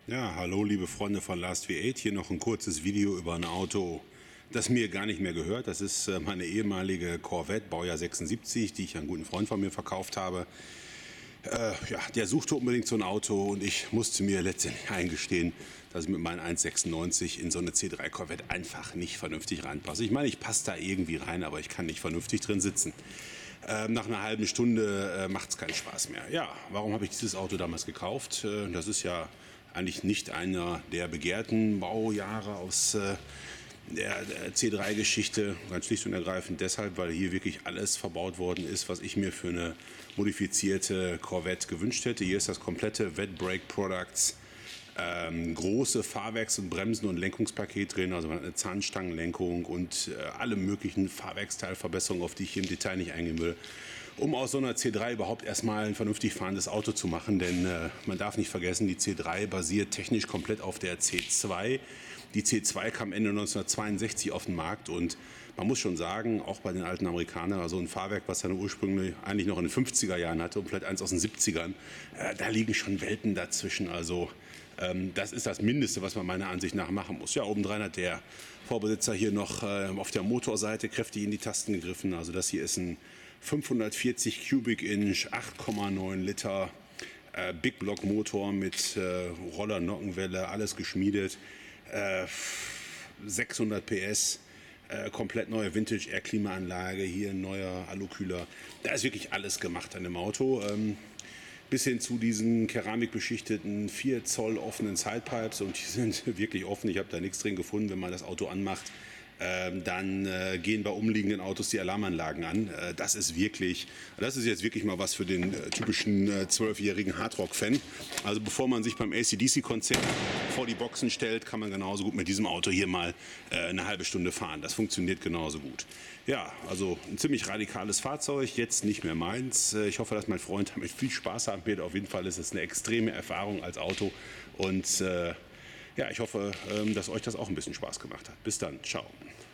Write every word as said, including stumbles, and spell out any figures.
Ja, hallo liebe Freunde von Last V acht, hier noch ein kurzes Video über ein Auto, das mir gar nicht mehr gehört. Das ist äh, meine ehemalige Corvette, Baujahr sechsundsiebzig, die ich an einen guten Freund von mir verkauft habe. Äh, ja, der suchte unbedingt so ein Auto und ich musste mir letztendlich eingestehen, dass ich mit meinen eins Komma sechsundneunzig in so eine C drei Corvette einfach nicht vernünftig reinpasse. Ich meine, ich passe da irgendwie rein, aber ich kann nicht vernünftig drin sitzen. Ähm, nach einer halben Stunde äh, macht es keinen Spaß mehr. Ja, warum habe ich dieses Auto damals gekauft? Äh, das ist ja eigentlich nicht einer der begehrten Baujahre aus äh, der, der C drei Geschichte. Ganz schlicht und ergreifend deshalb, weil hier wirklich alles verbaut worden ist, was ich mir für eine modifizierte Corvette gewünscht hätte. Hier ist das komplette Wet Brake Products. Ähm, große Fahrwerks- und Bremsen- und Lenkungspaket drin, also man hat eine Zahnstangenlenkung und äh, alle möglichen Fahrwerksteilverbesserungen, auf die ich hier im Detail nicht eingehen will, um aus so einer C drei überhaupt erstmal ein vernünftig fahrendes Auto zu machen, denn äh, man darf nicht vergessen, die C drei basiert technisch komplett auf der C zwei. Die C zwei kam Ende neunzehnhundertzweiundsechzig auf den Markt und man muss schon sagen, auch bei den alten Amerikanern, also ein Fahrwerk, was seine Ursprünge eigentlich noch in den fünfziger Jahren hatte und vielleicht eins aus den siebzigern, äh, da liegen schon Welten dazwischen, also ähm, das ist das Mindeste, was man meiner Ansicht nach machen muss. Ja, obendrein hat der Vorbesitzer hier noch äh, auf der Motorseite kräftig in die Tasten gegriffen, also das hier ist ein fünfhundertvierzig Cubic Inch, acht Komma neun Liter äh, Big Block Motor mit äh, Roller-Nockenwelle, alles geschmiedet, äh, sechshundert P S, äh, komplett neue Vintage-Air-Klimaanlage, hier ein neuer Alukühler. Da ist wirklich alles gemacht an dem Auto. Ähm, bis hin zu diesen keramikbeschichteten vier Zoll offenen Sidepipes und die sind wirklich offen. Ich habe da nichts drin gefunden, wenn man das Auto anmacht. Ähm, dann äh, gehen bei umliegenden Autos die Alarmanlagen an. Äh, das ist wirklich, das ist jetzt wirklich mal was für den äh, typischen zwölfjährigen äh, Hardrock-Fan. Also bevor man sich beim A C D C-Konzert vor die Boxen stellt, kann man genauso gut mit diesem Auto hier mal äh, eine halbe Stunde fahren. Das funktioniert genauso gut. Ja, also ein ziemlich radikales Fahrzeug, jetzt nicht mehr meins. Äh, ich hoffe, dass mein Freund damit viel Spaß haben wird. Auf jeden Fall ist es eine extreme Erfahrung als Auto und äh, ja, ich hoffe, dass euch das auch ein bisschen Spaß gemacht hat. Bis dann, ciao.